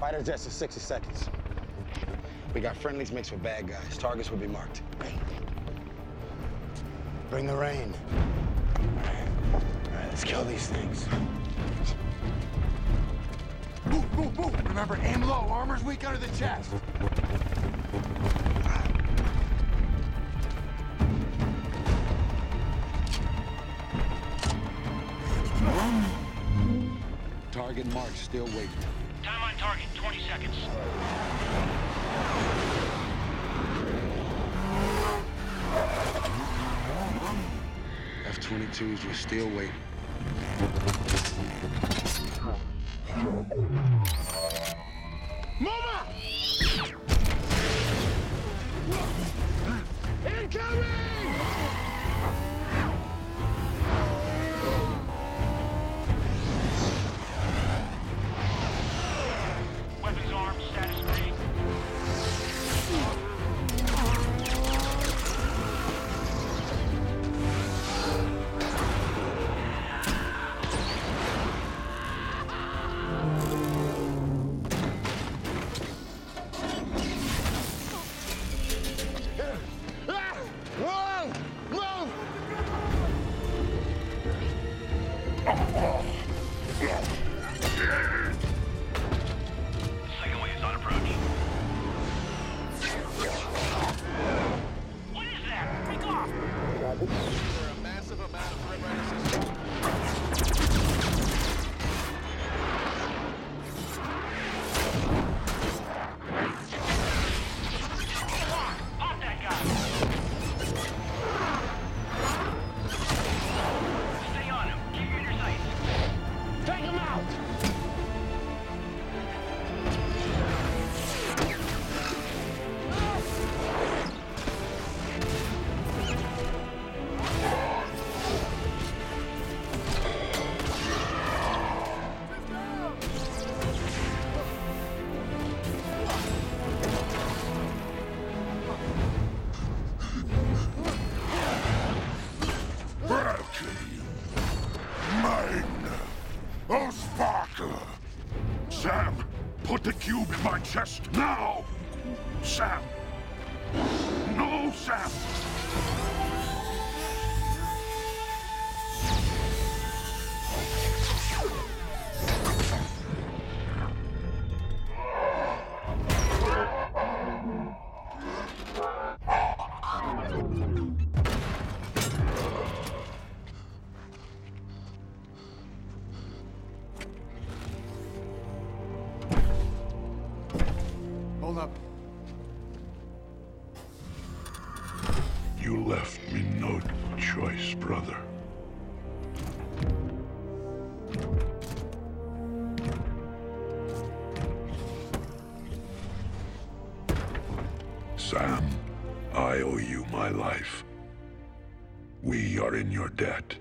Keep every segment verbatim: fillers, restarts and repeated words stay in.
Fighter jets in sixty seconds. We got friendlies mixed with bad guys. Targets will be marked. Bring the rain. All right, All right let's kill these things. Move, move, move! Remember, aim low. Armor's weak under the chest. Target marked, still waiting. Time on target, twenty seconds. F twenty-twos, we're still waiting. Mama! Incoming! Weapons armed, status green. Allspark! Sam, put the cube in my chest now! Sam! No, Sam! Hold up. You left me no choice, brother. Sam, I owe you my life. We are in your debt.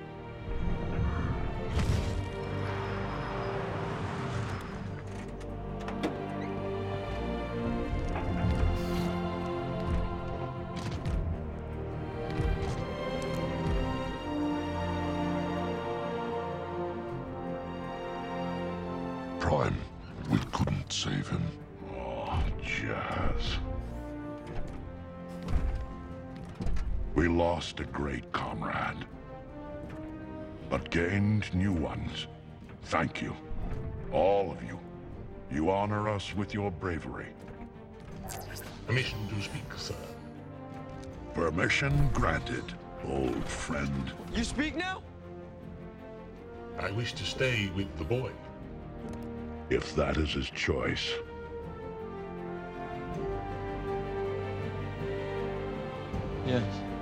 Prime, we couldn't save him. Oh, Jazz. We lost a great comrade, but gained new ones. Thank you, all of you. You honor us with your bravery. Permission to speak, sir. Permission granted, old friend. You speak now? I wish to stay with the boy. If that is his choice. Yes.